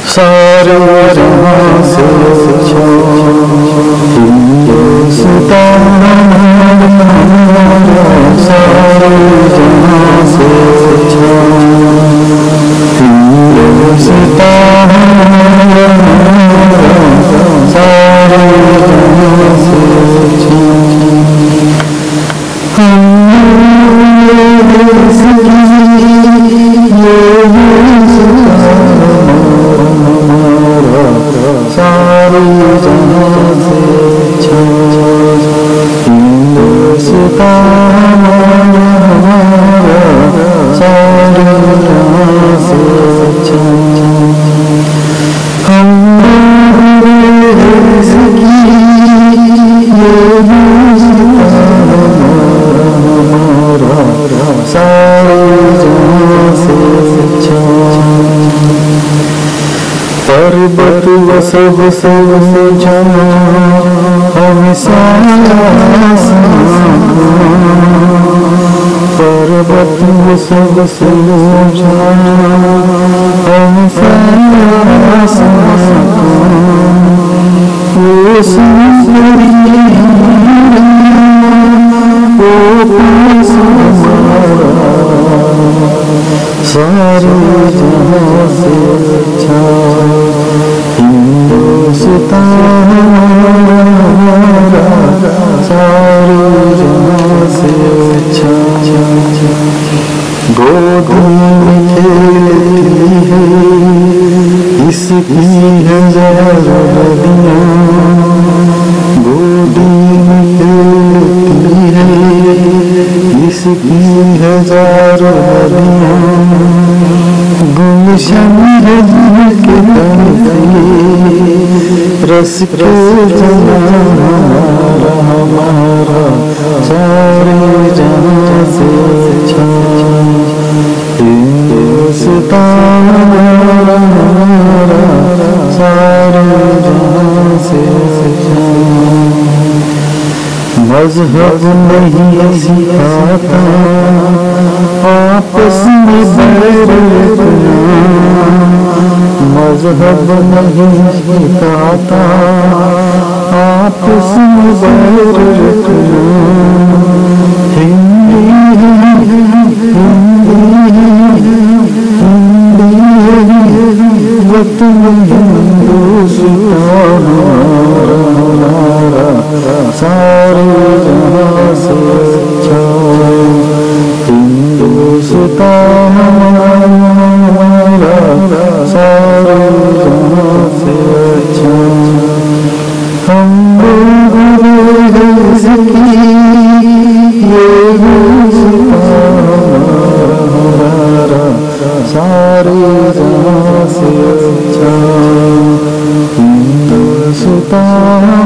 सारे जहां से अच्छा हिंदुस्तान हमारा, सारे जहां से अच्छा हिंदुस्तान हमारा, सारे जहां से अच्छा। सारे जहां से अच्छा हिंदुस्तान हमारा, सारे जहां से अच्छा। हम सारे जहां से अच्छा। पर्वत व सब ऊंचा हम पर्वत व सब ऊंचा हम सारे जहां से अच्छा हिंदुस्तान हमारा, सारे जहां से अच्छा। गोदी में खेलती है इसकी हजारों नदियां, गोदी में खेलती है इसकी हजारों नदियां, गुलशन है जिनके तन से रस के जना हमारा, हमारा सारे जहां से अच्छा हिंदुस्तान हमारा, सारे जहां से अच्छा। मजहब नहीं सिखाता आपस में बैर रखना, मजहब नहीं सिखाता आपस में बैर रखना। हिंदी वतन हिंदुस्तान हमारा, सारे जहां से अच्छा हिंदुस्तान हमारा, सारे जहां से अच्छा। हम हमारा, सारे जहां से अच्छा हिंदुस्तान।